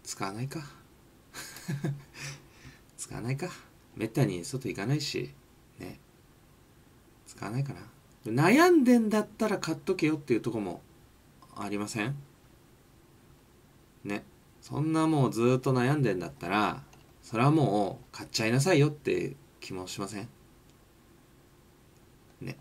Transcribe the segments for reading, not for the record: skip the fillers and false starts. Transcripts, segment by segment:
使わないか使わないか。めったに外行かないしね、使わないかな。悩んでんだったら買っとけよっていうとこもありませんね。そんなもうずっと悩んでんだったら、それはもう買っちゃいなさいよって気もしませんね。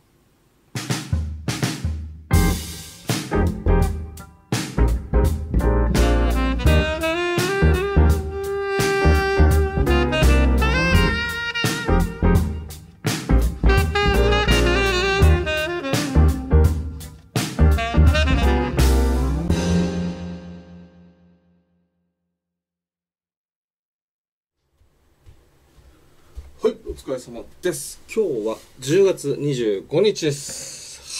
はい、お疲れ様です。今日は10月25日です。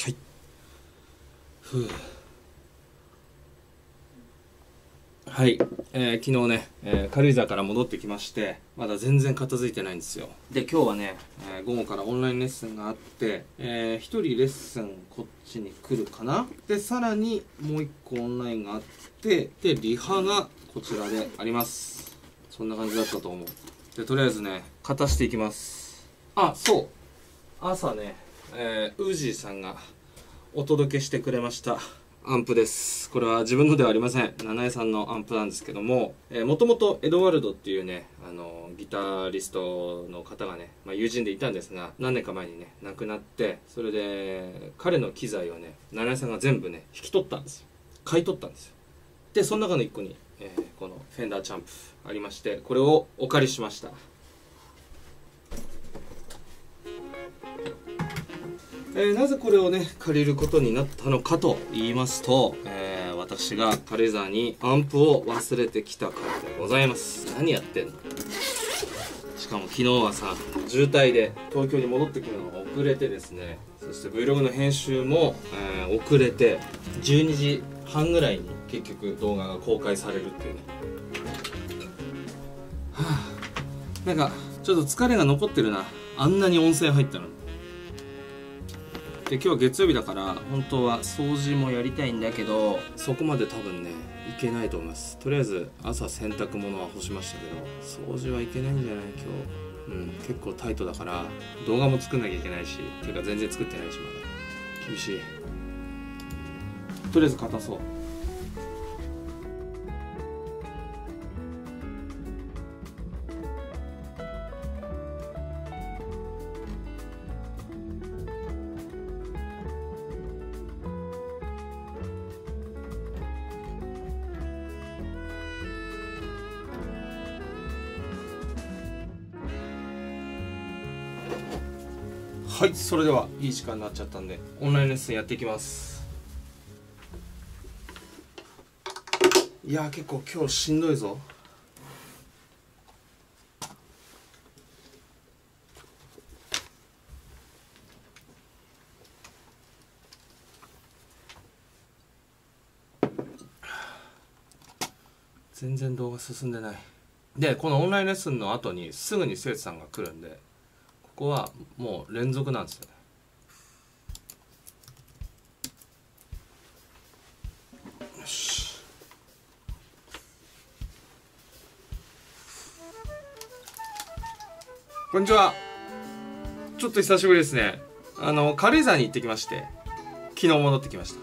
はい。はい、昨日ね、軽井沢から戻ってきまして、まだ全然片付いてないんですよ。で、今日はね、午後からオンラインレッスンがあって、1人レッスンこっちに来るかな。で、さらにもう1個オンラインがあって、で、リハがこちらであります。そんな感じだったと思う。で、とりあえずね、片していきます。あ、そう。朝ね、ウージーさんがお届けしてくれましたアンプです。これは自分のではありません。七重さんのアンプなんですけども、もともとエドワルドっていうね、ギタリストの方がね、友人でいたんですが、何年か前にね、亡くなって、それで、彼の機材をね、七重さんが全部ね、引き取ったんですよ。買い取ったんですよ。で、その中の一個に、このフェンダーチャンプありまして、これをお借りしました。なぜこれをね借りることになったのかと言いますと、私が軽井沢にアンプを忘れてきたからでございます。何やってんの。しかも昨日はさ、渋滞で東京に戻ってくるのが遅れてですね、そして Vlog の編集も、遅れて12時半ぐらいに結局動画が公開されるっていうね。はあ、なんかちょっと疲れが残ってるな。あんなに温泉入ったのに。で、今日は月曜日だから本当は掃除もやりたいんだけど、そこまで多分ねいけないと思います。とりあえず朝洗濯物は干しましたけど、掃除はいけないんじゃない今日。結構タイトだから動画も作んなきゃいけないし、ていうか全然作ってないし、まだ厳しい。とりあえず片そう。はい、それではいい時間になっちゃったんでオンラインレッスンやっていきます。いやー、結構今日しんどいぞ。全然動画進んでない。で、このオンラインレッスンの後にすぐに生徒さんが来るんで、ここはもう連続なんですよね。よし。こんにちは。ちょっと久しぶりですね。軽井沢に行ってきまして、昨日戻ってきました。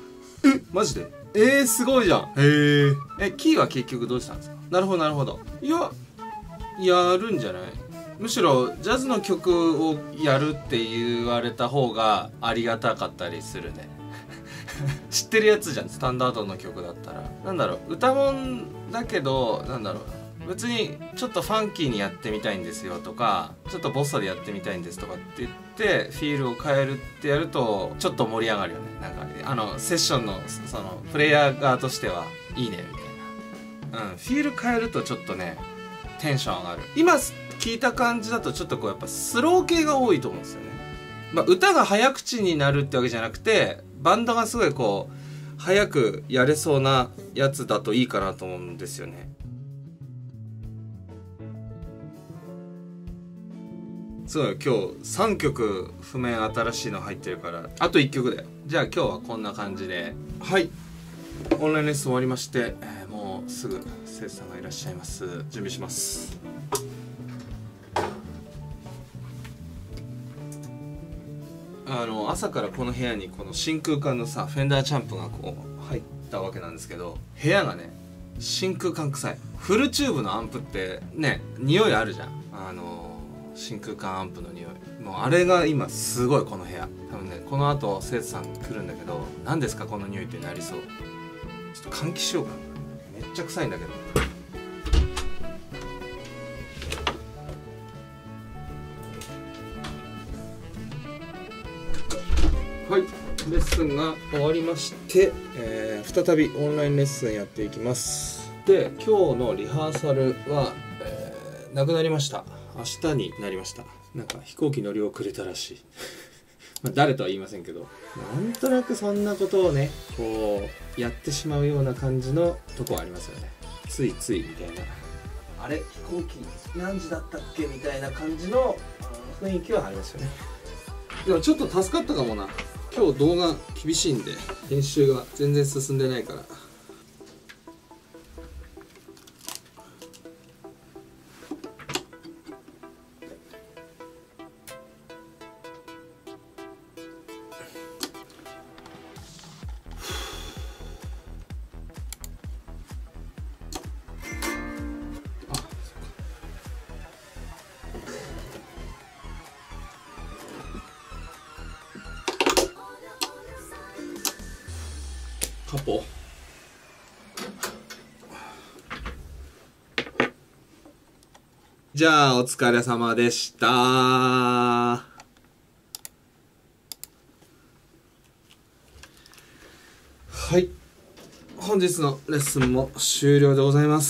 マジで？すごいじゃん。キーは結局どうしたんですか？なるほどなるほど。いや、やるんじゃない？むしろジャズの曲をやるって言われた方がありがたかったりするね。知ってるやつじゃん、スタンダードの曲だったら。なんだろう、歌もんだけど、なんだろう、別にちょっとファンキーにやってみたいんですよとか、ちょっとボッサでやってみたいんですとかって言ってフィールを変えるってやるとちょっと盛り上がるよね。なんかセッションのそのプレイヤー側としてはいいねみたいな。フィール変えるとちょっとねテンション上がる。今聞いた感じだとちょっとこうやっぱスロー系が多いと思うんですよね。歌が早口になるってわけじゃなくて、バンドがすごいこう早くやれそうなやつだといいかなと思うんですよね。すごい今日3曲譜面新しいの入ってるから、あと1曲だよ。じゃあ今日はこんな感じで、はい、オンラインレッスン終わりまして、もうすぐ生徒さんがいらっしゃいます。準備します。朝からこの部屋にこの真空管のさフェンダーチャンプがこう入ったわけなんですけど、部屋がね真空管臭い。フルチューブのアンプってね匂いあるじゃん。真空管アンプの匂い、もうあれが今すごいこの部屋。多分ねこの後生徒さん来るんだけど、何ですかこの匂いってなりそう。ちょっと換気しようかな。めっちゃ臭いんだけど。はい、レッスンが終わりまして、再びオンラインレッスンやっていきます。で、今日のリハーサルは、なくなりました。明日になりました。なんか飛行機乗り遅れたらしい。まあ誰とは言いませんけど、なんとなくそんなことをね、こうやってしまうような感じのとこありますよね。ついついみたいな。あれ飛行機何時だったっけみたいな感じの雰囲気はありますよね。でもちょっと助かったかもな。今日動画厳しいんで編集が全然進んでないから。カポじゃあお疲れ様でした。はい、本日のレッスンも終了でございます。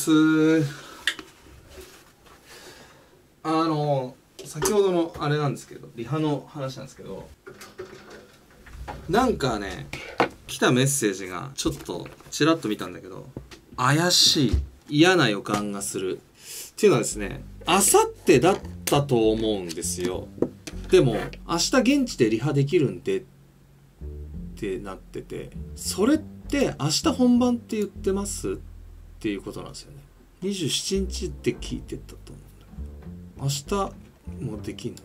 先ほどのあれなんですけど、リハの話なんですけど、なんかね来たメッセージがちょっとちらっと見たんだけど、怪しい嫌な予感がするっていうのはですね、明後日だったと思うんですよ。でも明日現地でリハできるんでってなってて、それって明日本番って言ってますっていうことなんですよね。27日って聞いてたと思うんだけど、明日もできんの？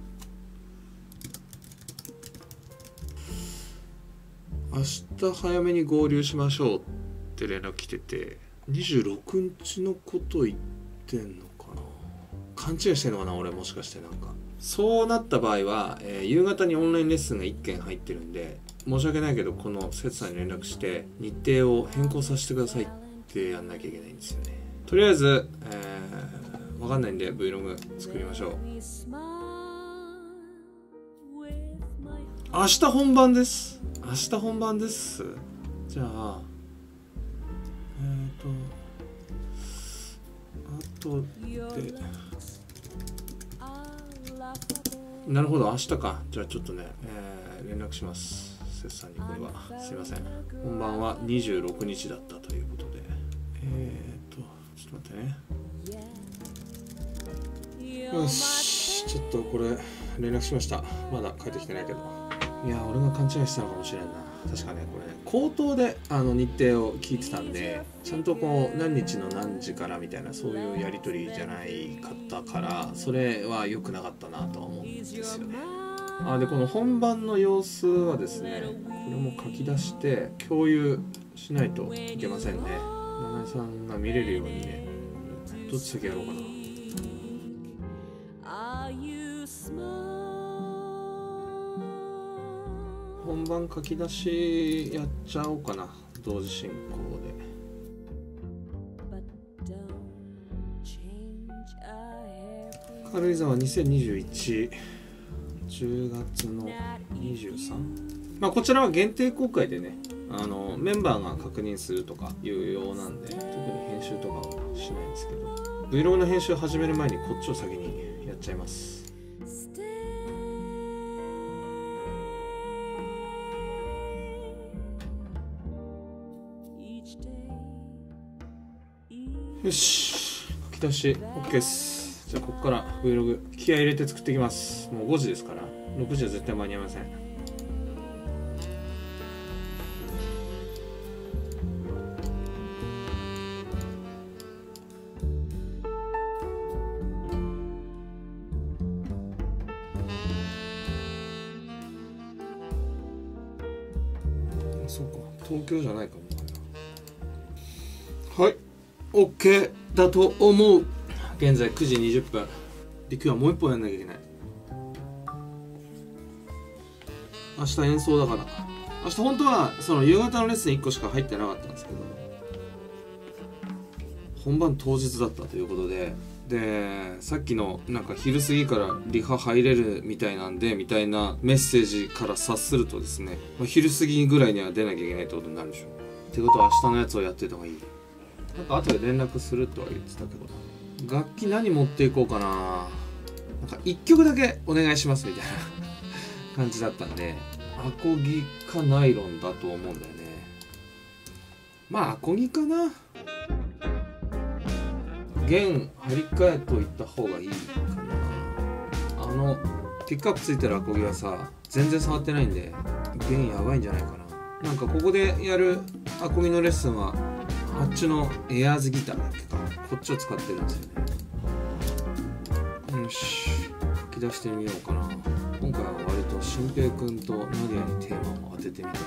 明日早めに合流しましょうって連絡来てて、26日のこと言ってんのかな。勘違いしてんのかな俺、もしかして。なんかそうなった場合は、夕方にオンラインレッスンが1件入ってるんで、申し訳ないけどこの生徒さんに連絡して日程を変更させてくださいってやんなきゃいけないんですよね。とりあえず、わかんないんで Vlog 作りましょう。明日本番です。明日本番です。じゃああとで、なるほど明日か。じゃあちょっとね、連絡しますセツさんに。これはすいません、本番は26日だったということで、ちょっと待ってね。よし、ちょっとこれ連絡しました。まだ帰ってきてないけど。いや俺が勘違いしたのかもしれんな。確かねこれね口頭で日程を聞いてたんで、ちゃんとこう何日の何時からみたいなそういうやり取りじゃないかったから、それは良くなかったなとは思うんですよね。でこの本番の様子はですね、これも書き出して共有しないといけませんね。七井さんが見れるようにね。どっち先やろうかな。本番書き出しやっちゃおうかな、同時進行で。軽井沢2021 10月の 23。まあこちらは限定公開でね、メンバーが確認するとかいうようなんで、特に編集とかはしないんですけど、 Vlog の編集始める前にこっちを先にやっちゃいます。よし、書き出し OK です。じゃあここから Vlog 気合い入れて作っていきます。もう5時ですから、6時は絶対間に合いません。 東京じゃないかも。はい、 OK だと思う。現在9時20分で、今日はもう一本やんなきゃいけない。明日演奏だから。明日本当はその夕方のレッスン1個しか入ってなかったんですけど、本番当日だったということで、さっきのなんか昼過ぎからリハ入れるみたいなんでみたいなメッセージから察するとですね、昼過ぎぐらいには出なきゃいけないってことになるでしょ。ってことは明日のやつをやってた方がいい。なんか後で連絡するとは言ってたけど、楽器何持っていこうかな。なんか1曲だけお願いしますみたいな感じだったんで、アコギかナイロンだと思うんだよね。まあアコギかな。弦張り替えといった方がいいかな。ピックアップついてるアコギはさ、全然触ってないんで弦やばいんじゃないかな。なんかここでやるアコギのレッスンはあっちのエアーズギターだっけか、こっちを使ってるんですよね。よし、書き出してみようかな。今回は割と俊平くんとナディアにテーマを当ててみた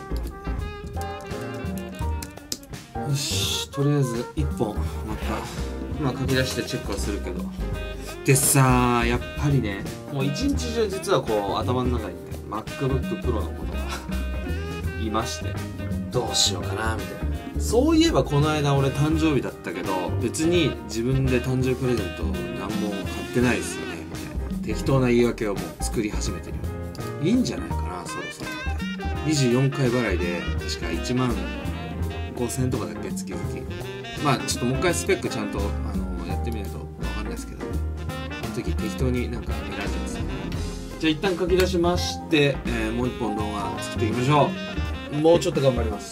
いな。よし、とりあえず1本また今書き出してチェックはするけど、でさ、やっぱりね、もう一日中実はこう頭の中にね MacBook Pro のことがいまして、どうしようかなみたいな。そういえばこの間俺誕生日だったけど、別に自分で誕生日プレゼント何も買ってないですよねみたいな適当な言い訳をもう作り始めてる。いいんじゃないかな、そろそろ。24回払いで確か1万5000円とかだっけ、月々。まあちょっともう一回スペックちゃんとやってみると分かんないですけど、あの時適当になんか選んじゃうんですよね。じゃあ一旦書き出しまして、もう一本動画作っていきましょう。もうちょっと頑張ります。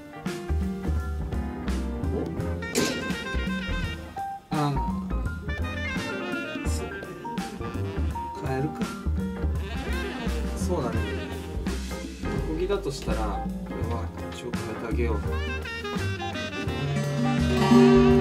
そう変えるか。そうだね、アコギだとしたらこれは一応変えてあげよう。